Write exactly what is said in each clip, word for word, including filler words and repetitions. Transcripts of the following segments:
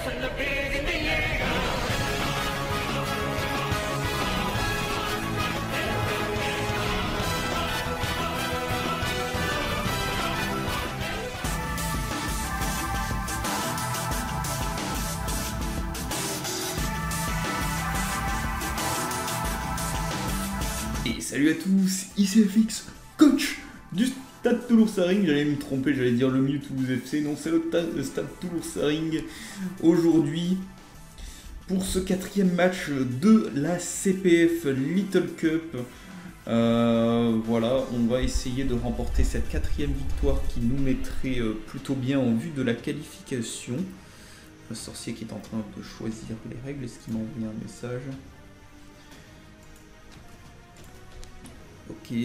Et salut à tous, ici F X, coach du Stade Toulouse-Saring. J'allais me tromper, j'allais dire le Miu Toulouse F C. Non, c'est le, le Stade Toulouse-Saring. Aujourd'hui, pour ce quatrième match de la C P F Little Cup. Euh, voilà, on va essayer de remporter cette quatrième victoire qui nous mettrait plutôt bien en vue de la qualification. Le sorcier qui est en train de choisir les règles, est-ce qu'il m'a envoyé un message? Ok.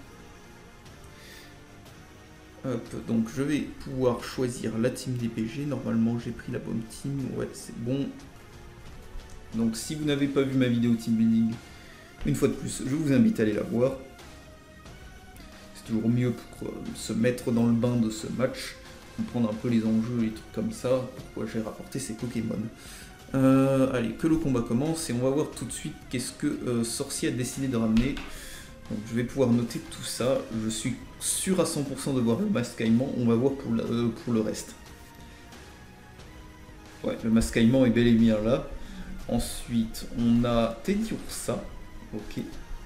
Hop, donc je vais pouvoir choisir la team D P G. Normalement j'ai pris la bonne team. Ouais, c'est bon. Donc si vous n'avez pas vu ma vidéo team building, une fois de plus, je vous invite à aller la voir. C'est toujours mieux pour se mettre dans le bain de ce match, comprendre un peu les enjeux et trucs comme ça, pourquoi j'ai rapporté ces Pokémon. Euh, allez, que le combat commence et on va voir tout de suite qu'est-ce que euh, Sorcier a décidé de ramener. Donc je vais pouvoir noter tout ça, je suis sûr à cent pour cent de voir le mascaillement, on va voir pour, la, euh, pour le reste. Ouais, le mascaillement est bel et bien là. Ensuite, on a Teddiursa, ok.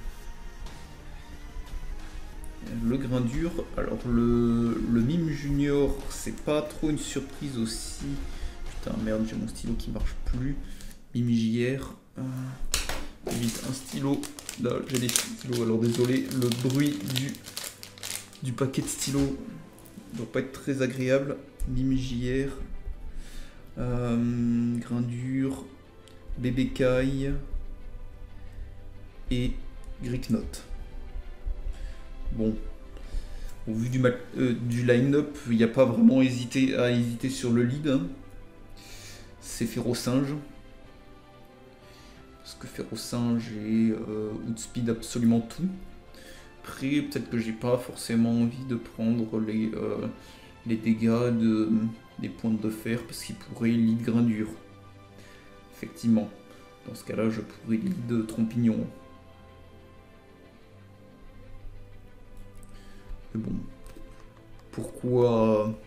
Le grain dur, alors le, le mime junior, c'est pas trop une surprise aussi. Putain merde, j'ai mon stylo qui marche plus. Mime J R. Euh... Vite, un stylo. Là, j'ai des stylos, alors désolé, le bruit du, du paquet de stylos ne doit pas être très agréable. Mime J R, euh, grain dur, bébé caille et Gricknote. Bon, au vu du, euh, du line-up, il n'y a pas vraiment hésité à hésiter sur le lead. Hein. C'est Férocinge. Parce que Férocinge et euh, Outspeed absolument tout. Après, peut-être que j'ai pas forcément envie de prendre les, euh, les dégâts de, des pointes de fer parce qu'il pourrait lead grain dur. Effectivement. Dans ce cas-là, je pourrais lead Trompignon. Mais bon. Pourquoi...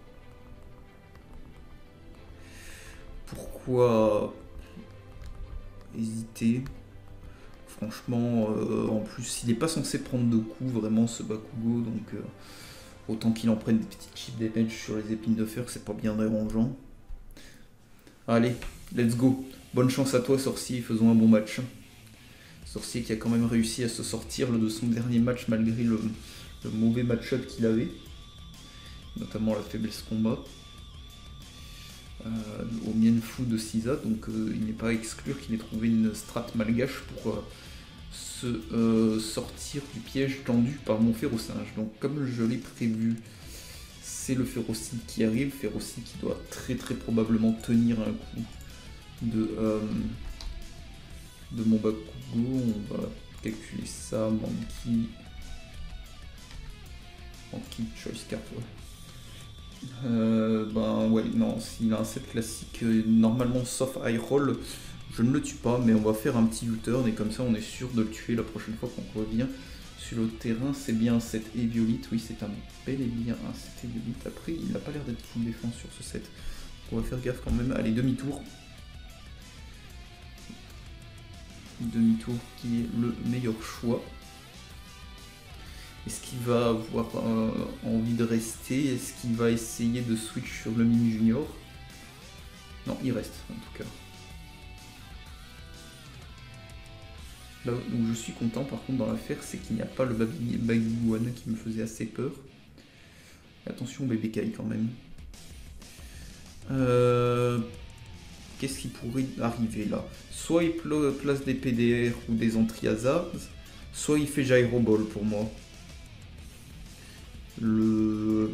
Pourquoi... hésiter. Franchement, euh, en plus, il n'est pas censé prendre de coups, vraiment, ce Bakugo, donc euh, autant qu'il en prenne des petites chips damage sur les épines de fer, c'est pas bien dérangeant. Allez, let's go. Bonne chance à toi, Sorcier, faisons un bon match. Sorcier qui a quand même réussi à se sortir de son dernier match malgré le, le mauvais match-up qu'il avait, notamment la faiblesse combat. Euh, au Mienfou de Sisa, donc euh, il n'est pas à exclure qu'il ait trouvé une strat malgache pour euh, se euh, sortir du piège tendu par mon Férocinge. Donc comme je l'ai prévu, c'est le Férocide qui arrive, Férocide qui doit très très probablement tenir un coup de, euh, de mon Bakugo. On va calculer ça, Monkey, Monkey Choice Card, ouais. Euh, ben ouais, non, s'il a un set classique, euh, normalement sauf high roll, je ne le tue pas, mais on va faire un petit U-turn et comme ça on est sûr de le tuer la prochaine fois qu'on revient sur le terrain. C'est bien un set Eviolite, oui c'est un bel et bien un set Eviolite. Après il n'a pas l'air d'être full défense sur ce set, on va faire gaffe quand même. Allez, demi-tour. Demi-tour qui est le meilleur choix. Est-ce qu'il va avoir euh, envie de rester? Est-ce qu'il va essayer de switch sur le mime junior? Non, il reste en tout cas. Là où je suis content par contre dans l'affaire, c'est qu'il n'y a pas le Baguiguane qui me faisait assez peur. Attention bébé Kai quand même. Euh, Qu'est-ce qui pourrait arriver là? Soit il place des P D R ou des Entriazards, soit il fait Gyro Ball pour moi. Le...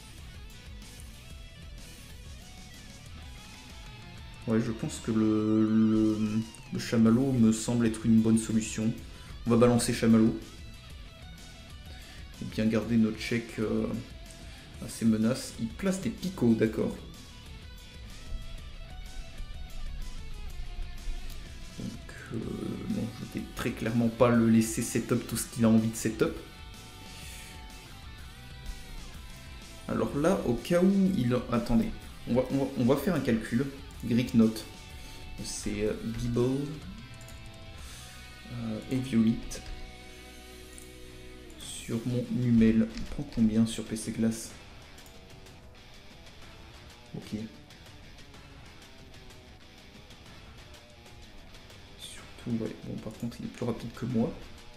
Ouais, je pense que le, le, le chamallow me semble être une bonne solution. On va balancer chamallow. Et bien garder notre check euh, à ses menaces. Il place des picots, d'accord. vais très clairement pas le laisser setup tout ce qu'il a envie de setup. Alors là, au cas où il... Attendez, on va, on va, on va faire un calcul. Greek Note, c'est euh, Bible euh, et Violite. Sur mon Numel, on prend combien sur P C Glace? Ok. Surtout, ouais, bon par contre il est plus rapide que moi.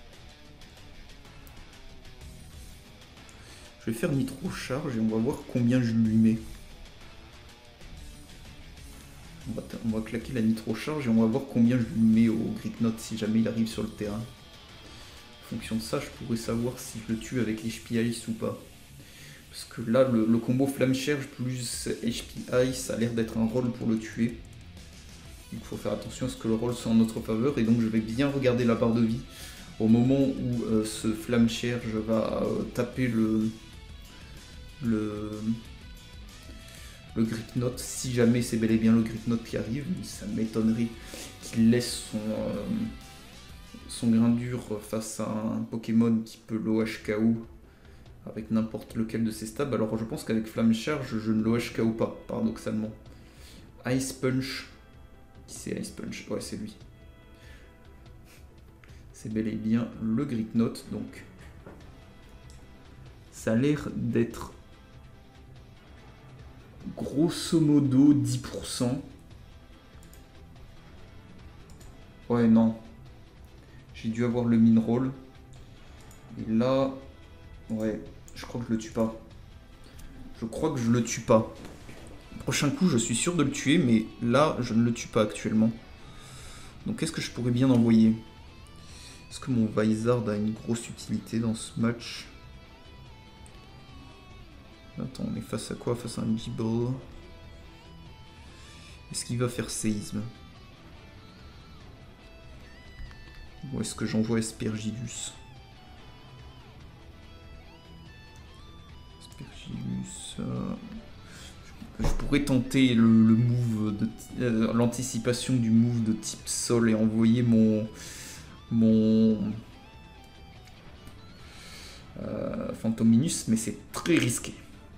Je vais faire nitro charge et on va voir combien je lui mets. On va, on va claquer la nitro charge et on va voir combien je lui mets au Greek Note si jamais il arrive sur le terrain. En fonction de ça, je pourrais savoir si je le tue avec H P Ice ou pas. Parce que là, le, le combo Flamme Charge plus H P Ice a l'air d'être un rôle pour le tuer. Donc il faut faire attention à ce que le rôle soit en notre faveur. Et donc je vais bien regarder la barre de vie. Au moment où euh, ce Flamme Charge va euh, taper le... le... le Greek Note, si jamais c'est bel et bien le Greek Note qui arrive, ça m'étonnerait qu'il laisse son, euh, son grain dur face à un Pokémon qui peut l'O H K O avec n'importe lequel de ses stabs. Alors je pense qu'avec Flamme Charge, je ne l'O H K O pas, paradoxalement. Ice Punch, qui c'est Ice Punch? Ouais, c'est lui. C'est bel et bien le Greek Note, donc ça a l'air d'être grosso modo dix pour cent. Ouais, non. J'ai dû avoir le min roll. Et là, ouais, je crois que je le tue pas. Je crois que je le tue pas. Prochain coup, je suis sûr de le tuer, mais là, je ne le tue pas actuellement. Donc, qu'est-ce que je pourrais bien envoyer? Est-ce que mon Vizard a une grosse utilité dans ce match? Attends, on est face à quoi? Face à un Gible. Est-ce qu'il va faire séisme? Ou est-ce que j'envoie Aspergillus? Aspergillus... Euh... Je pourrais tenter le, le move de euh, l'anticipation du move de type sol et envoyer mon... mon... Euh, Phantominus, mais c'est très risqué.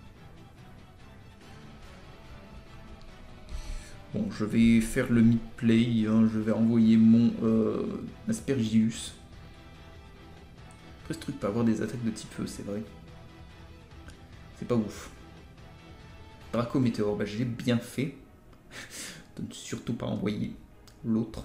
Bon, je vais faire le mid-play, hein, je vais envoyer mon euh, Aspergillus. Après, ce truc peut avoir des attaques de type feu, c'est vrai. C'est pas ouf. Draco Météore, bah, je l'ai bien fait. De ne surtout pas envoyer l'autre.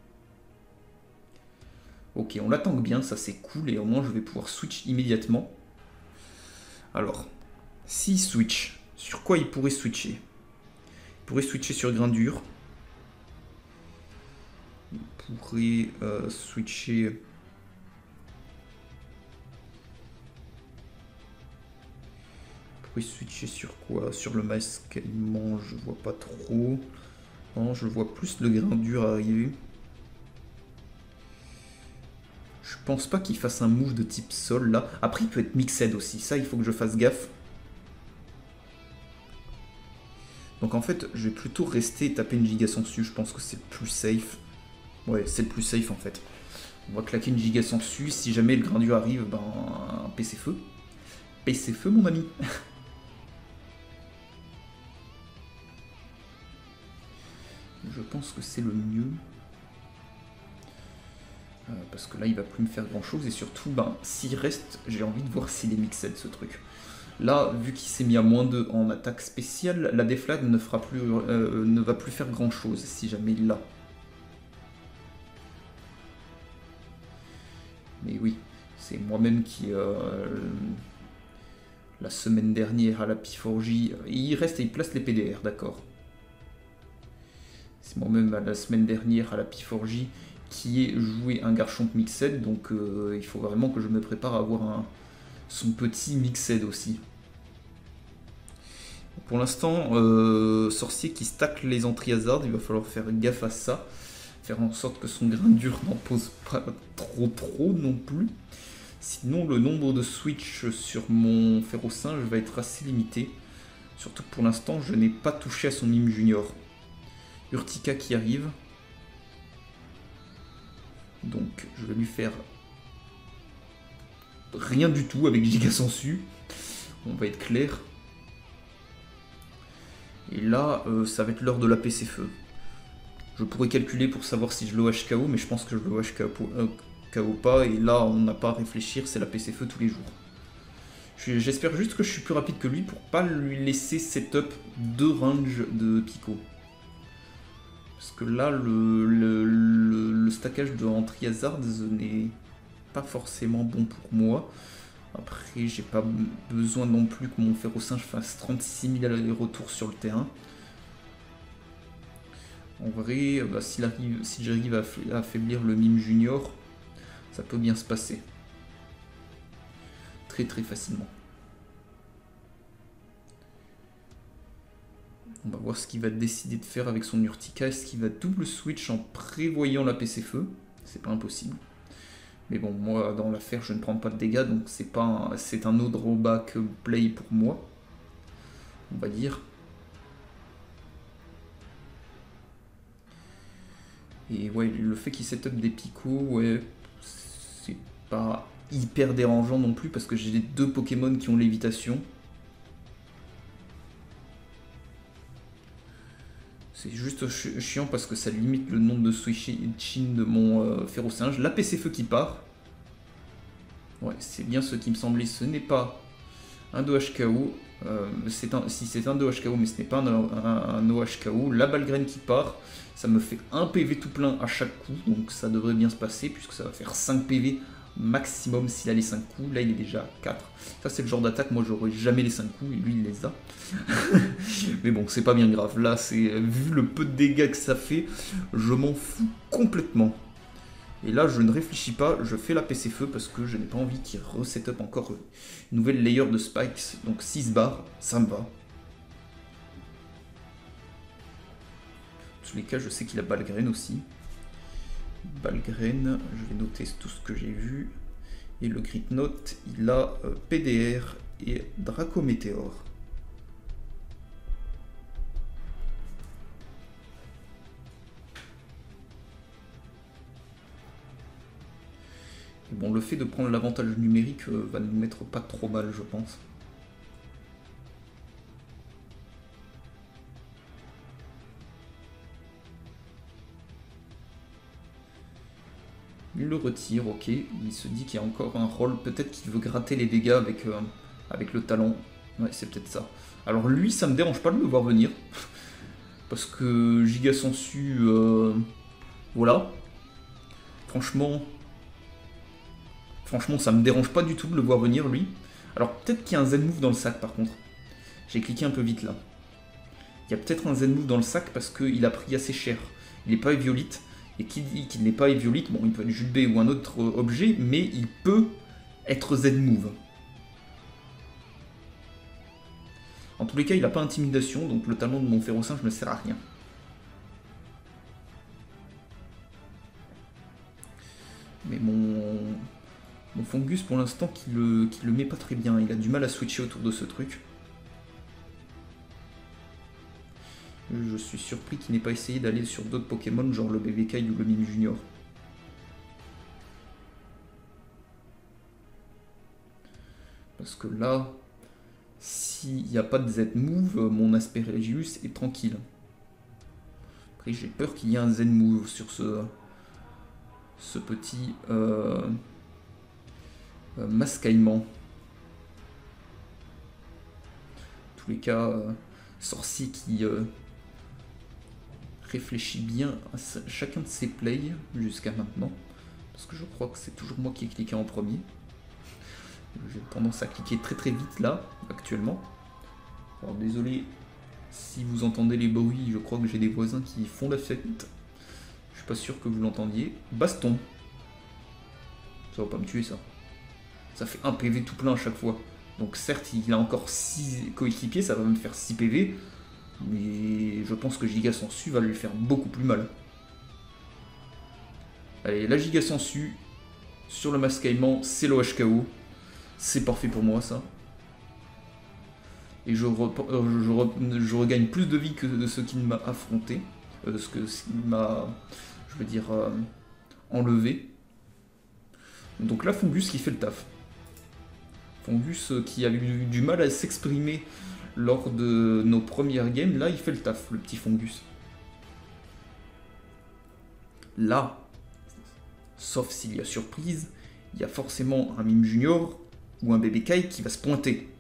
Ok, on l'attend bien, ça c'est cool, et au moins je vais pouvoir switch immédiatement. Alors, s'il switch, sur quoi il pourrait switcher? Il pourrait switcher sur grain dur. Il pourrait euh, switcher... Il pourrait switcher sur quoi? Sur le masque alimент, je vois pas trop. Non, je vois plus le grain dur arriver. Je pense pas qu'il fasse un move de type sol là. Après, il peut être mixed aussi. Ça, il faut que je fasse gaffe. Donc en fait, je vais plutôt rester et taper une giga sangsue. Je pense que c'est le plus safe. Ouais, c'est le plus safe en fait. On va claquer une giga sangsue. Si jamais le grain dur arrive, ben un P C feu. P C feu, mon ami. Je pense que c'est le mieux. Euh, parce que là, il va plus me faire grand chose. Et surtout, ben, s'il reste, j'ai envie de voir s'il est mixed ce truc. Là, vu qu'il s'est mis à moins deux en attaque spéciale, la déflag ne, fera plus, euh, ne va plus faire grand chose si jamais il l'a. Mais oui, c'est moi-même qui, euh, la semaine dernière à la P quatre J, il reste et il place les P D R, d'accord. C'est moi-même la semaine dernière à la P quatre J qui ai joué un Garchomp Mixed, donc euh, il faut vraiment que je me prépare à avoir un, son petit Mixed aussi. Pour l'instant, euh, sorcier qui stack les entrées hasard, il va falloir faire gaffe à ça. Faire en sorte que son grain dur n'en pose pas trop trop non plus. Sinon, le nombre de switch sur mon Ferrosinge va être assez limité. Surtout que pour l'instant, je n'ai pas touché à son mime junior. Urtica qui arrive. Donc je vais lui faire rien du tout avec Giga Sensu. On va être clair. Et là, euh, ça va être l'heure de la P C feu. Je pourrais calculer pour savoir si je le H K O, mais je pense que je le H K O pas. Et là, on n'a pas à réfléchir, c'est la P C feu tous les jours. J'espère juste que je suis plus rapide que lui pour pas lui laisser setup deux range de Pico. Parce que là, le, le, le, le stackage de Entry Hazards n'est pas forcément bon pour moi. Après, j'ai pas besoin non plus que mon fer au singe fasse trente-six mille allers-retours sur le terrain. En vrai, bah, si j'arrive à affaiblir le mime junior, ça peut bien se passer. Très très facilement. On va voir ce qu'il va décider de faire avec son Urtica. Est-ce qu'il va double switch en prévoyant la P C feu? C'est pas impossible. Mais bon, moi, dans l'affaire, je ne prends pas de dégâts, donc c'est pas, c'est un no drawback play pour moi. On va dire. Et ouais, le fait qu'il setup des picots, ouais, c'est pas hyper dérangeant non plus, parce que j'ai deux Pokémon qui ont lévitation. C'est juste chiant parce que ça limite le nombre de switching de mon euh, Ferrosinge. La P C feu qui part. Ouais, c'est bien ce qui me semblait. Ce n'est pas un deux H K O. Euh, un, si c'est un deux H K O, mais ce n'est pas un, un, un O H K O. La balle graine qui part. Ça me fait un P V tout plein à chaque coup. Donc ça devrait bien se passer puisque ça va faire cinq P V maximum s'il a les cinq coups. Là, il est déjà à quatre. Ça, c'est le genre d'attaque. Moi, j'aurais jamais les cinq coups et lui, il les a. Mais bon, c'est pas bien grave. Là, c'est vu le peu de dégâts que ça fait, je m'en fous complètement. Et là, je ne réfléchis pas. Je fais la P C feu parce que je n'ai pas envie qu'il reset-up encore une nouvelle layer de spikes. Donc six barres, ça me va. Dans tous les cas, je sais qu'il a Balgraine aussi. Balgraine, je vais noter tout ce que j'ai vu. Et le Grit Note, il a euh, P D R et Draco Météor. Et bon, le fait de prendre l'avantage numérique euh, va nous mettre pas trop mal, je pense. Il le retire, ok. Il se dit qu'il y a encore un rôle. Peut-être qu'il veut gratter les dégâts avec, euh, avec le talon. Ouais, c'est peut-être ça. Alors lui, ça me dérange pas de le voir venir. Parce que Giga Sensu, euh, voilà. Franchement, franchement, ça me dérange pas du tout de le voir venir, lui. Alors peut-être qu'il y a un Zen-Move dans le sac, par contre. J'ai cliqué un peu vite, là. Il y a peut-être un Zen-Move dans le sac parce qu'il a pris assez cher. Il n'est pas éviolite. Et qui dit qu'il n'est pas éviolite, bon, il peut être Jubé ou un autre objet, mais il peut être Z-Move. En tous les cas, il n'a pas intimidation, donc le talon de mon Ferrosinge ne me sert à rien. Mais mon, mon Fungus, pour l'instant, qui le, qui le met pas très bien. Il a du mal à switcher autour de ce truc. Je suis surpris qu'il n'ait pas essayé d'aller sur d'autres Pokémon, genre le B B K ou le Mime Junior. Parce que là, s'il n'y a pas de Z-Move, mon Aspergillus est tranquille. Après, j'ai peur qu'il y ait un Z-Move sur ce, ce petit euh, euh, mascaillement. En tous les cas, euh, sorcier qui... Euh, réfléchis bien à chacun de ses plays jusqu'à maintenant, parce que je crois que c'est toujours moi qui ai cliqué en premier. J'ai tendance à cliquer très très vite là, actuellement. Alors désolé si vous entendez les bruits, je crois que j'ai des voisins qui font la fête. Je suis pas sûr que vous l'entendiez. Baston. Ça va pas me tuer ça. Ça fait un P V tout plein à chaque fois. Donc certes, il a encore six coéquipiers, ça va me faire six P V. Mais je pense que Giga Sensu va lui faire beaucoup plus mal. Allez, la Giga Sensu sur le mascaillement, c'est le H K O. C'est parfait pour moi ça. Et je, re, je, re, je regagne plus de vie que de ce qu'il m'a affronté. Euh, ce que il m'a, je veux dire, euh, enlevé. Donc là, Fungus qui fait le taf. Fungus qui a eu du mal à s'exprimer lors de nos premières games, là il fait le taf, le petit Fungus. Là, sauf s'il y a surprise, il y a forcément un Mime Junior ou un bébé Kai qui va se pointer.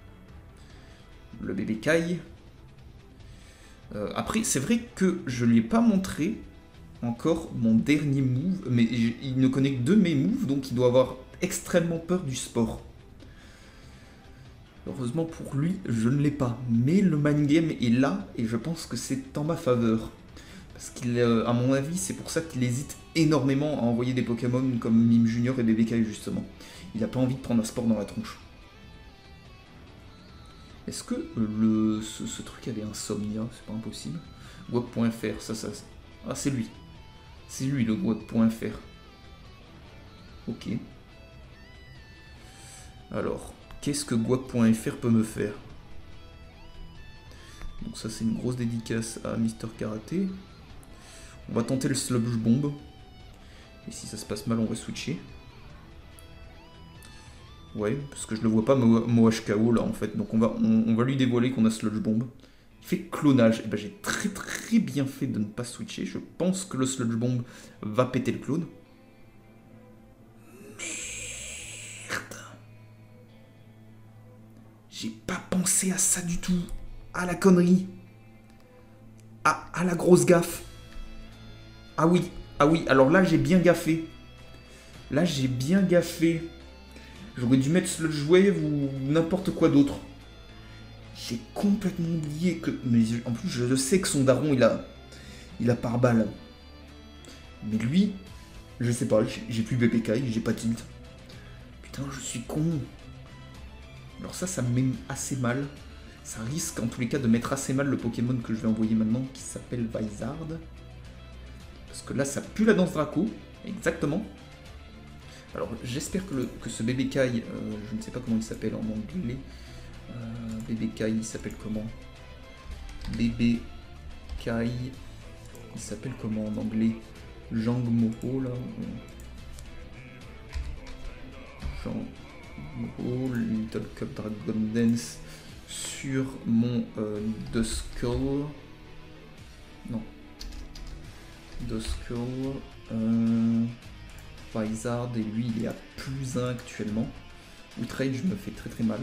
Le bébé Kai... Euh, après, c'est vrai que je ne lui ai pas montré encore mon dernier move, mais il ne connaît que deux de mes moves, donc il doit avoir extrêmement peur du sport. Heureusement pour lui, je ne l'ai pas. Mais le mind game est là, et je pense que c'est en ma faveur. Parce qu'il, euh, à mon avis, c'est pour ça qu'il hésite énormément à envoyer des Pokémon comme Mime Junior et B B K justement. Il n'a pas envie de prendre un sport dans la tronche. Est-ce que euh, le, ce, ce truc avait Insomnia? C'est pas impossible. Web point F R, ça, ça... Ah, c'est lui. C'est lui le Web point F R. Ok. Alors, qu'est-ce que Guap point F R peut me faire? Donc ça, c'est une grosse dédicace à Mister Karaté. On va tenter le Sludge Bomb. Et si ça se passe mal, on va switcher. Ouais, parce que je le vois pas Mo H K O là en fait. Donc on va, on, on va lui dévoiler qu'on a Sludge Bomb. Il fait clonage. Et ben j'ai très très bien fait de ne pas switcher. Je pense que le Sludge Bomb va péter le clone. Merde. J'ai pas pensé à ça du tout. À la connerie. À, à la grosse gaffe. Ah oui, ah oui, alors là j'ai bien gaffé. Là j'ai bien gaffé. J'aurais dû mettre Sludge Wave ou n'importe quoi d'autre. J'ai complètement oublié que... Mais en plus je sais que son daron il a... Il a par balle. Mais lui, je sais pas, j'ai plus B P K, j'ai pas tilt. Putain, je suis con. Alors ça, ça me met assez mal. Ça risque en tous les cas de mettre assez mal le Pokémon que je vais envoyer maintenant, qui s'appelle Vizard. Parce que là, ça pue la danse Draco. Exactement. Alors, j'espère que, que ce bébé Kai, euh, je ne sais pas comment il s'appelle en anglais. Euh, bébé Kai, il s'appelle comment? Bébé Kai, il s'appelle comment en anglais? Jang Moho, là. Jang Moho, Little Cup Dragon Dance sur mon euh, Duskull. Non. Duskull. Euh... Vizard, et lui il est à plus un actuellement. Outrage me fait très très mal.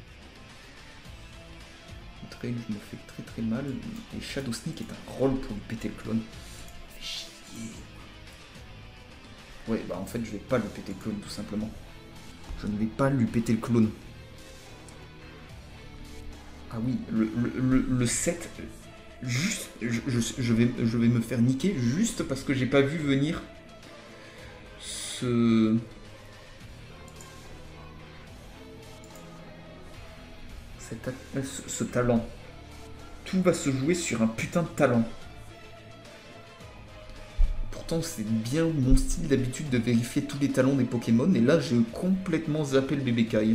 Outrage me fait très très mal. Et Shadow Sneak est un rôle pour lui péter le clone. Fait chier. Ouais, bah en fait je vais pas lui péter le clone tout simplement. Je ne vais pas lui péter le clone. Ah oui, le, le, le, le set, juste, je, je, je, vais, je vais me faire niquer juste parce que j'ai pas vu venir ce... Cet, ce, ce talent. Tout va se jouer sur un putain de talent. Pourtant, c'est bien mon style d'habitude de vérifier tous les talents des Pokémon, et là, j'ai complètement zappé le bébé Kai.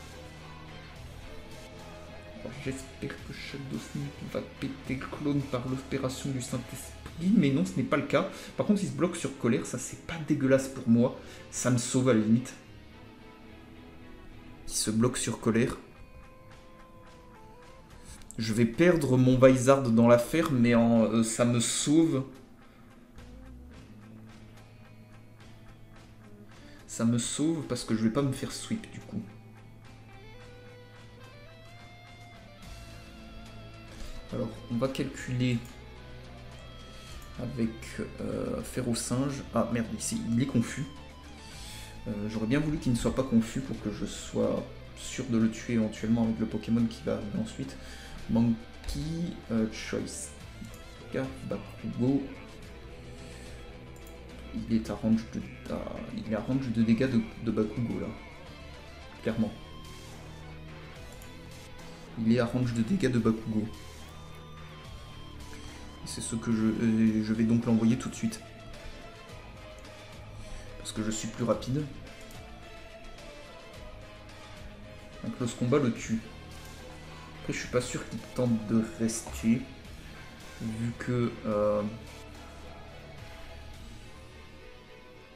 J'espère que Shadow Sneak va péter le clone par l'opération du Saint-Esprit, mais non, ce n'est pas le cas. Par contre, il se bloque sur colère, ça c'est pas dégueulasse pour moi, ça me sauve à la limite. Il se bloque sur colère. Je vais perdre mon Vizard dans l'affaire, mais en, euh, ça me sauve. Ça me sauve parce que je vais pas me faire sweep du coup. Alors, on va calculer avec euh, Ferrosinge. Ah merde, ici, il est confus. Euh, J'aurais bien voulu qu'il ne soit pas confus pour que je sois sûr de le tuer éventuellement avec le Pokémon qui va arriver ensuite. Monkey euh, Choice. Car Bakugo. Il est à range de, ah, il est à range de dégâts de, de Bakugo là. Clairement. Il est à range de dégâts de Bakugo. C'est ce que je, euh, je vais donc l'envoyer tout de suite. Parce que je suis plus rapide. Un close combat le tue. Après je suis pas sûr qu'il tente de rester. Vu que... Euh...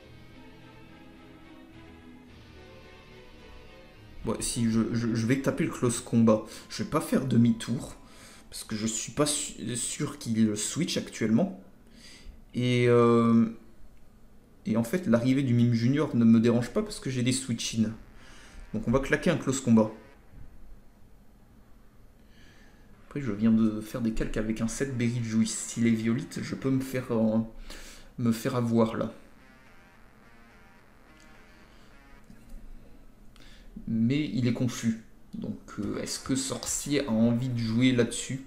Bon, si je, je, je vais taper le close combat, je vais pas faire demi-tour. Parce que je suis pas su sûr qu'il switch actuellement. Et, euh, et en fait, l'arrivée du mime junior ne me dérange pas parce que j'ai des switch-in. Donc on va claquer un close combat. Après, je viens de faire des calques avec un set Berry Juice. S'il est violite, je peux me faire, euh, me faire avoir là. Mais il est confus. Donc, euh, est-ce que Sorcier a envie de jouer là-dessus?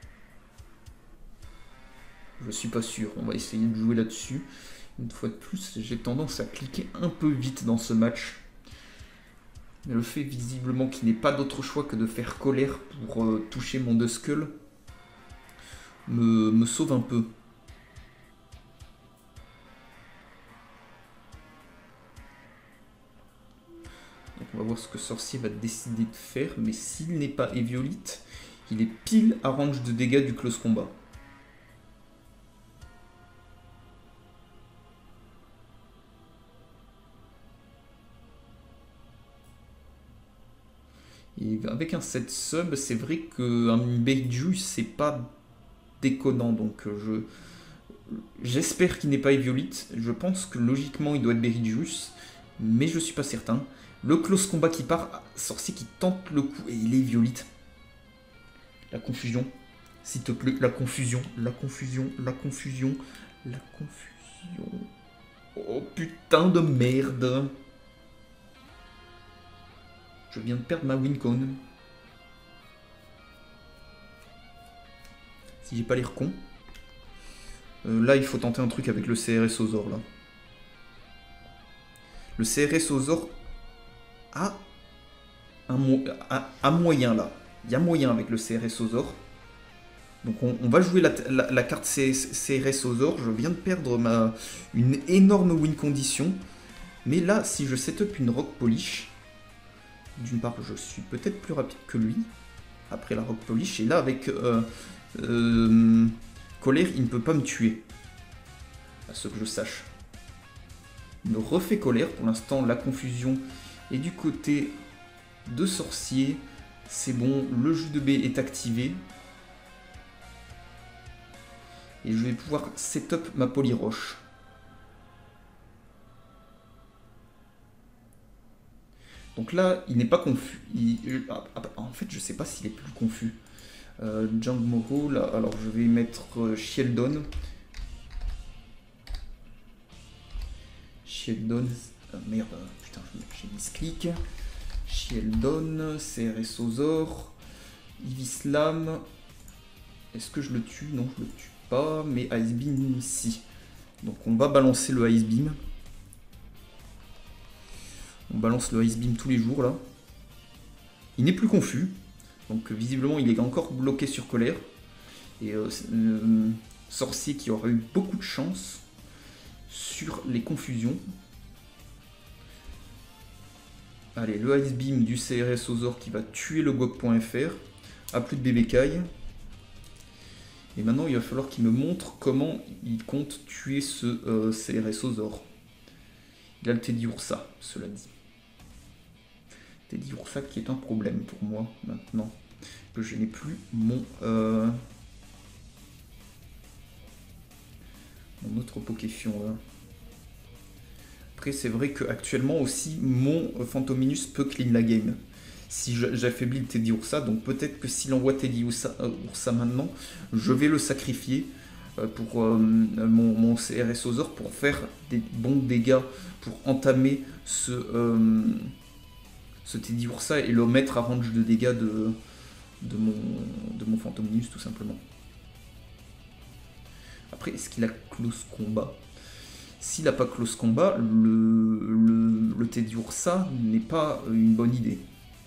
Je suis pas sûr. On va essayer de jouer là-dessus. Une fois de plus, j'ai tendance à cliquer un peu vite dans ce match. Mais le fait visiblement qu'il n'ait pas d'autre choix que de faire colère pour euh, toucher mon Duskull me, me sauve un peu. Donc on va voir ce que Sorcier va décider de faire. Mais s'il n'est pas Eviolite, il est pile à range de dégâts du close combat. Et avec un set sub, c'est vrai qu'un Beidju, c'est pas déconnant. Donc je j'espère qu'il n'est pas Eviolite. Je pense que logiquement il doit être Beidjus, mais je suis pas certain. Le close combat qui part, Sorcier qui tente le coup et il est Eviolite. La confusion, s'il te plaît, la confusion, la confusion, la confusion, la confusion. Oh putain de merde. Je viens de perdre ma Wincon. Si j'ai pas l'air con. Euh, là, il faut tenter un truc avec le C R S Ozor, là. Le C R S Ozor a un mo a, a moyen, là. Il y a moyen avec le C R S Ozor. Donc on, on va jouer la, la, la carte C R S Ozor. Je viens de perdre ma, une énorme win condition. Mais là, si je setup une Rock Polish... D'une part, je suis peut-être plus rapide que lui, après la Rock Polish, et là, avec euh, euh, colère, il ne peut pas me tuer, à ce que je sache. Il me refait colère, pour l'instant, la confusion est du côté de Sorcier, c'est bon, le jus de baie est activé, et je vais pouvoir setup ma Polyroche. Donc là, il n'est pas confus. Il, en fait, je sais pas s'il est plus confus. Euh, Jang Moro, là, alors je vais mettre euh, Sheldon. Sheldon, euh, merde, putain, j'ai mis ce clic. Sheldon, C R S Ozor, Ivislam. Est-ce que je le tue? Non, je le tue pas, mais Ice Beam, si. Donc on va balancer le Ice Beam. On balance le Ice Beam tous les jours là. Il n'est plus confus. Donc visiblement il est encore bloqué sur colère. Et euh, euh, Sorcier qui aurait eu beaucoup de chance sur les confusions. Allez, le Ice Beam du C R S Ozor qui va tuer le G O G point F R. A plus de bébé Kai. Et maintenant il va falloir qu'il me montre comment il compte tuer ce euh, C R S Ozor. Il a le Teddy Ursa, cela dit. Teddy Ursa qui est un problème pour moi maintenant que je n'ai plus mon, euh, mon autre Pokéfion là. Après c'est vrai qu'actuellement aussi mon Phantominus peut clean la game si j'affaiblis le Teddy Ursa, donc peut-être que s'il envoie Teddy Ursa, euh, Ursa maintenant, je vais le sacrifier euh, pour euh, mon, mon C R S Ozor pour faire des bons dégâts, pour entamer ce... Euh, ce Teddy Ursa et le mettre à range de dégâts de, de mon, de mon Phantominus tout simplement. Après, est-ce qu'il a close combat? S'il n'a pas close combat, le, le, le Teddy Ursa n'est pas une bonne idée.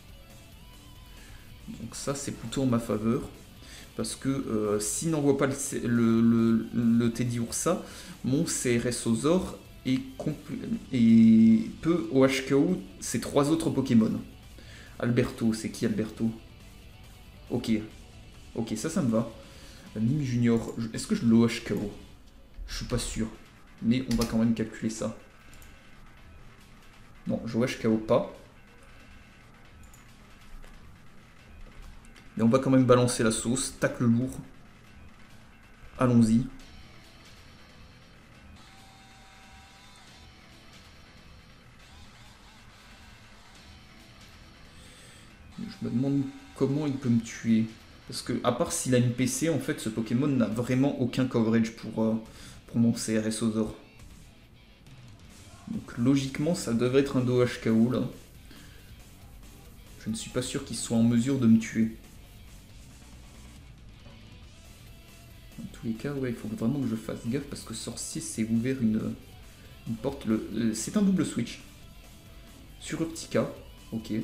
Donc ça, c'est plutôt en ma faveur. Parce que euh, s'il n'envoie pas le, le, le, le Teddy Ursa, mon C R S Ozor et, et peut O H K O ces trois autres Pokémon. Alberto, c'est qui Alberto? Ok, ok, ça, ça me va. Mime Junior, est-ce que je le O H K O? Je suis pas sûr, mais on va quand même calculer ça. Non, je O H K O pas. Mais on va quand même balancer la sauce. Tacle lourd. Allons-y. Je me demande comment il peut me tuer. Parce que, à part s'il a une P C, en fait, ce Pokémon n'a vraiment aucun coverage pour, euh, pour mon C R S Ozor. Donc, logiquement, ça devrait être un Do H K O, là. Je ne suis pas sûr qu'il soit en mesure de me tuer. Dans tous les cas, ouais, il faut vraiment que je fasse gaffe, parce que Sorcier s'est ouvert une, une porte. Le, le, c'est un double switch. Sur Urtica, ok. J'ai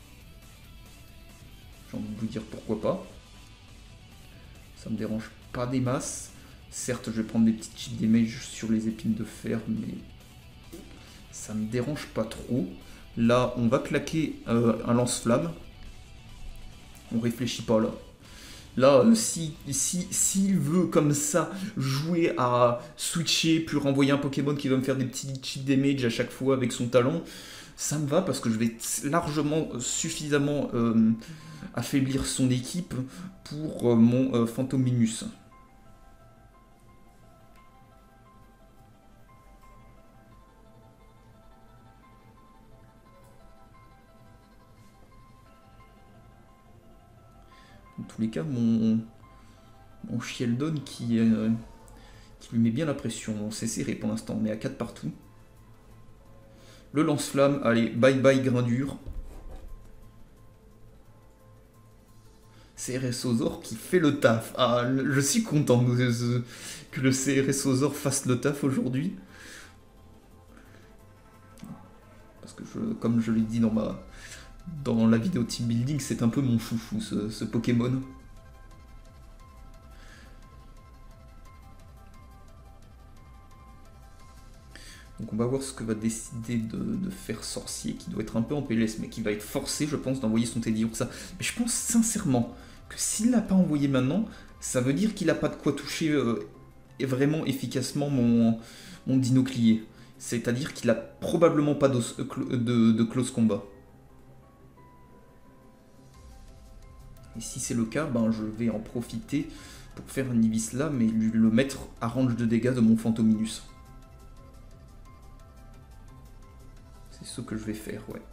envie de vous dire pourquoi pas. Ça me dérange pas des masses. Certes, je vais prendre des petites chips damage sur les épines de fer, mais ça me dérange pas trop. Là, on va claquer euh, un lance-flamme. On réfléchit pas là. Là, euh, si, si, s'il veut comme ça jouer à switcher, puis renvoyer un Pokémon qui va me faire des petits chips damage à chaque fois avec son talon, ça me va parce que je vais largement, suffisamment euh, affaiblir son équipe pour euh, mon euh, Phantominus. Dans tous les cas, mon, mon Shieldon qui, euh, qui lui met bien la pression. Bon, c'est serré pour l'instant, on est à quatre partout. Le lance-flamme, allez, bye bye Grindure. C R S Ozor qui fait le taf. Ah, je suis content que le C R S Ozor fasse le taf aujourd'hui. Parce que, je, comme je l'ai dit dans, ma, dans la vidéo team building, c'est un peu mon chouchou ce, ce Pokémon. Donc on va voir ce que va décider de, de faire Sorcier, qui doit être un peu en P L S, mais qui va être forcé, je pense, d'envoyer son Teddiursa. Mais je pense sincèrement que s'il l'a pas envoyé maintenant, ça veut dire qu'il n'a pas de quoi toucher euh, vraiment efficacement mon, mon Dinoclier. C'est-à-dire qu'il a probablement pas de, de, de close combat. Et si c'est le cas, ben je vais en profiter pour faire un Ibislam et lui le mettre à range de dégâts de mon Phantominus. C'est ce que je vais faire, ouais.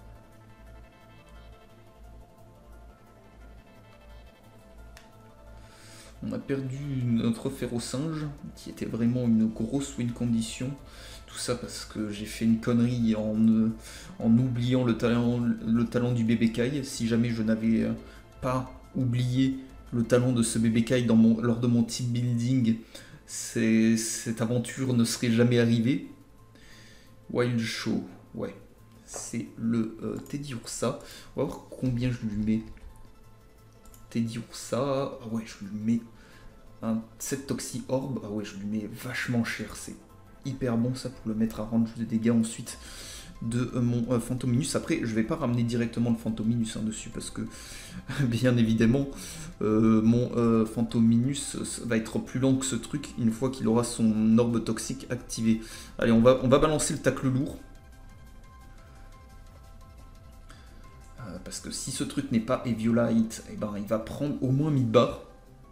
On a perdu notre Férocinge, qui était vraiment une grosse win condition. Tout ça parce que j'ai fait une connerie en, en oubliant le talent, le talent du bébé Kai. Si jamais je n'avais pas oublié le talent de ce bébé Kai dans mon, lors de mon team building, cette aventure ne serait jamais arrivée. Wild Show, ouais. C'est le euh, Teddiursa. On va voir combien je lui mets. Teddiursa, ah ouais, je lui mets un sept Toxi Orb. Ah ouais, je lui mets vachement cher. C'est hyper bon ça pour le mettre à range de dégâts ensuite de euh, mon euh, Phantominus. Après, je vais pas ramener directement le Phantominus hein, dessus parce que, bien évidemment, euh, mon euh, Phantominus va être plus lent que ce truc une fois qu'il aura son orbe toxique activé. Allez, on va, on va balancer le tacle lourd. Parce que si ce truc n'est pas Eviolite, eh ben, il va prendre au moins mid-bar.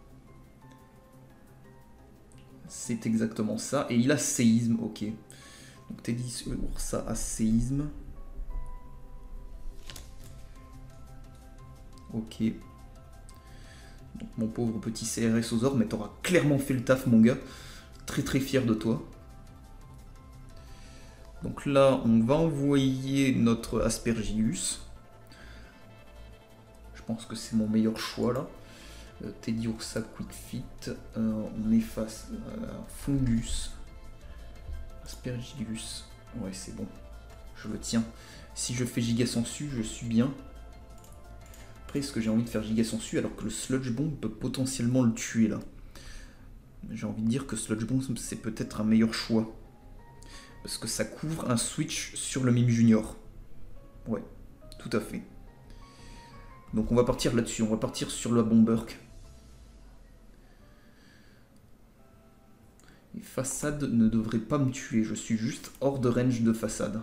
C'est exactement ça. Et il a séisme, ok. Donc Teddiursa a séisme. Ok. Donc mon pauvre petit C R S Ozor, mais t'auras clairement fait le taf mon gars. Très très fier de toi. Donc là, on va envoyer notre Aspergillus. Je pense que c'est mon meilleur choix là. Euh, Teddiursa Quick Fit. Euh, on est face à Fungus. Aspergillus. Ouais, c'est bon. Je le tiens. Si je fais Giga Sensu, je suis bien. Après, est-ce que j'ai envie de faire Giga Sensu alors que le Sludge Bomb peut potentiellement le tuer là? J'ai envie de dire que Sludge Bomb c'est peut-être un meilleur choix. Parce que ça couvre un switch sur le Mime Junior. Ouais, tout à fait. Donc on va partir là-dessus, on va partir sur la Bomberk. Les façades ne devraient pas me tuer, je suis juste hors de range de façade.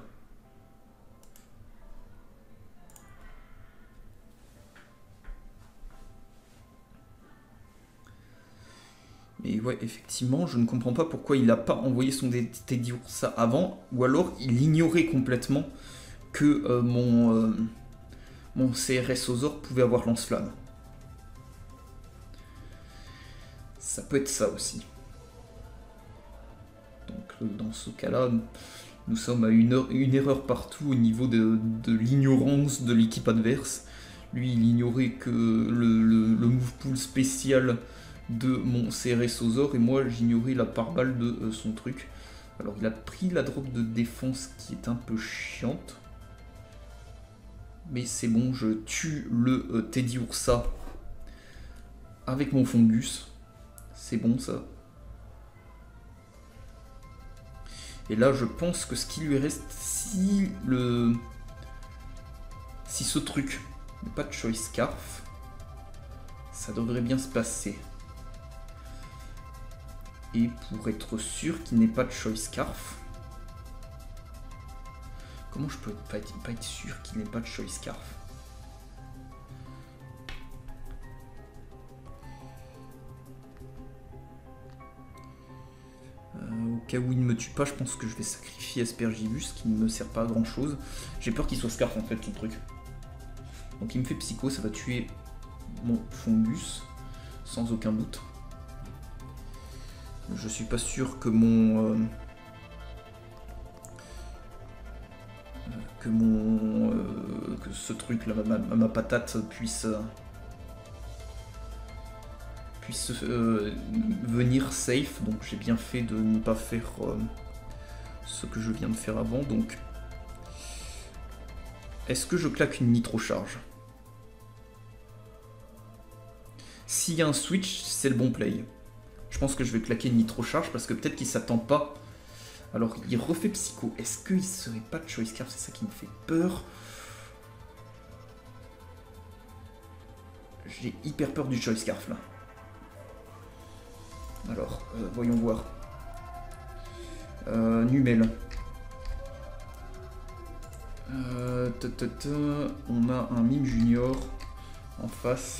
Mais ouais, effectivement, je ne comprends pas pourquoi il n'a pas envoyé son Teddy Ursa avant, ou alors il ignorait complètement que euh, mon, euh, mon C R S Ozor pouvait avoir lance-flamme. Ça peut être ça aussi. Donc dans ce cas-là, nous sommes à une, heure, une erreur partout au niveau de, de l'ignorance de l'équipe adverse. Lui, il ignorait que le, le, le move pool spécial de mon C R S Ozor, et moi j'ignorais la pare-balle de euh, son truc. Alors il a pris la drop de défense qui est un peu chiante. Mais c'est bon, je tue le euh, Teddy Ursa avec mon Fungus. C'est bon ça. Et là je pense que ce qui lui reste, si le... Si ce truc n'est pas de Choice Scarf, ça devrait bien se passer. Et pour être sûr qu'il n'ait pas de Choice Scarf, comment je peux pas être, pas être sûr qu'il n'ait pas de Choice Scarf? euh, Au cas où il ne me tue pas, je pense que je vais sacrifier Aspergillus, qui ne me sert pas à grand chose. J'ai peur qu'il soit Scarf en fait, son truc. Donc il me fait Psycho, ça va tuer mon Fungus, sans aucun doute. Je suis pas sûr que mon... Euh, que mon... Euh, que ce truc là, ma, ma patate puisse... Euh, puisse euh, venir safe. Donc j'ai bien fait de ne pas faire euh, ce que je viens de faire avant. Donc est-ce que je claque une nitro charge? S'il y a un switch, c'est le bon play. Je pense que je vais claquer une nitro charge parce que peut-être qu'il s'attend pas. Alors il refait Psycho. Est-ce qu'il serait pas de Choice Scarf? C'est ça qui me fait peur. J'ai hyper peur du Choice Scarf là. Alors, euh, voyons voir. Euh, Numel. Euh, ta, ta, ta, on a un Mime Junior en face.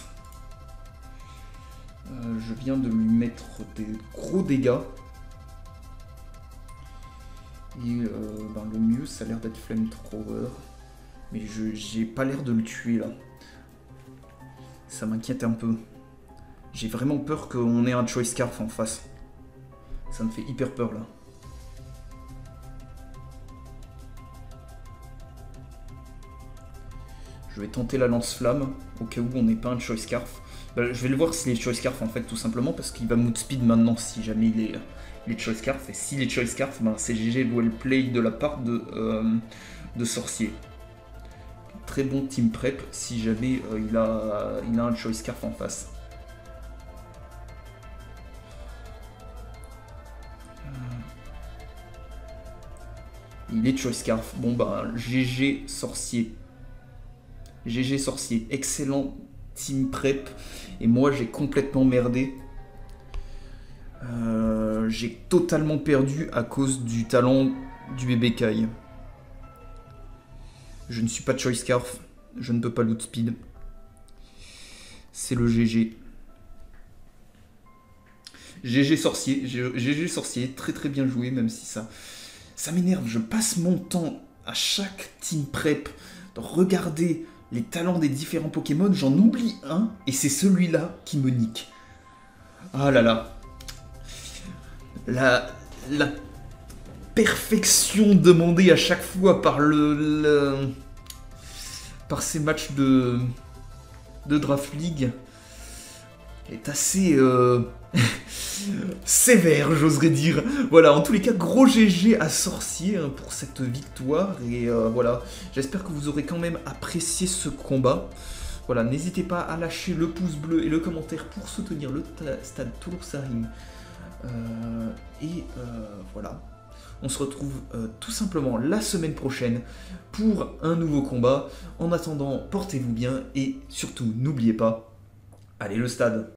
Euh, je viens de lui mettre des gros dégâts. Et euh, ben, le mieux, ça a l'air d'être Flamethrower. Mais je j'ai pas l'air de le tuer là. Ça m'inquiète un peu. J'ai vraiment peur qu'on ait un Choice Scarf en face. Ça me fait hyper peur là. Je vais tenter la lance-flamme au cas où on n'ait pas un Choice Scarf. Ben, je vais le voir s'il est Choice Scarf en fait, tout simplement parce qu'il va mood speed maintenant si jamais il est, il est Choice Scarf. Et s'il est Choice Scarf, ben, c'est G G well play de la part de, euh, de Sorcier. Très bon team prep si jamais euh, il, a, il a un Choice Scarf en face. Il est Choice Scarf. Bon ben G G Sorcier. G G Sorcier. Excellent team prep. Et moi j'ai complètement merdé. Euh, j'ai totalement perdu à cause du talent du bébé Kai. Je ne suis pas Choice Scarf. Je ne peux pas loot speed. C'est le G G. G G Sorcier. G G Sorcier. Très très bien joué même si ça... Ça m'énerve, je passe mon temps à chaque team prep de regarder les talents des différents Pokémon, j'en oublie un, et c'est celui-là qui me nique. Ah là là. La, la perfection demandée à chaque fois par le, le par ces matchs de, de Draft League est assez... Euh, sévère, j'oserais dire. Voilà, en tous les cas, gros G G à Sorcier hein, pour cette victoire. Et euh, voilà, j'espère que vous aurez quand même apprécié ce combat. Voilà, n'hésitez pas à lâcher le pouce bleu et le commentaire pour soutenir le stade Toulouse-Sarim. Euh, et euh, voilà, on se retrouve euh, tout simplement la semaine prochaine pour un nouveau combat. En attendant, portez-vous bien et surtout, n'oubliez pas, allez le stade.